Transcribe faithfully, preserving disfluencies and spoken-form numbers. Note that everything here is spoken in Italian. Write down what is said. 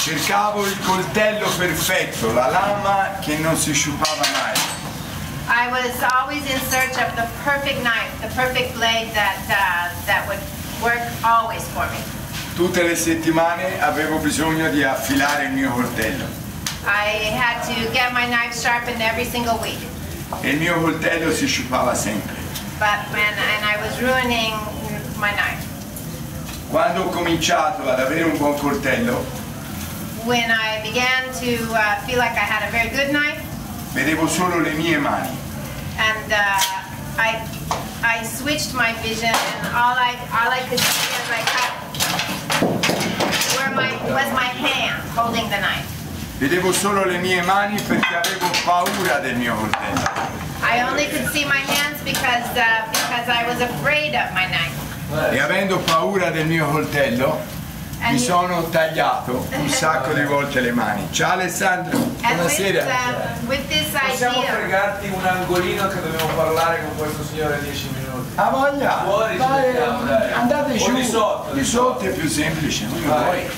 Cercavo il coltello perfetto, la lama che non si sciupava mai. I was always in search of the perfect knife, the perfect blade that, uh, that would work always for me. Tutte le settimane avevo bisogno di affilare il mio coltello. I had to get my knife sharpened every single week. E il mio coltello si sciupava sempre. But when, and I was ruining my knife. Quando ho cominciato ad avere un buon coltello, When I began to uh, feel like I had a very good knife, vedevo solo le mie mani. and uh, I, I switched my vision, and all I, all I could see as I cut were my, was my hand holding the knife. Vedevo solo le mie mani perché avevo paura del mio coltello. I only could see my hands because, uh, because I was afraid of my knife. E avendo paura del mio coltello, And mi you- sono tagliato un sacco di volte le mani. Ciao Alessandro, And with, buonasera. uh, with this Possiamo idea, fregarti un angolino che dobbiamo parlare con questo signore dieci minuti? Ha voglia? Fuori ci Vai, mettiamo, dai. andate O giù. di sotto, Di sotto è più semplice, come Vai. vuoi.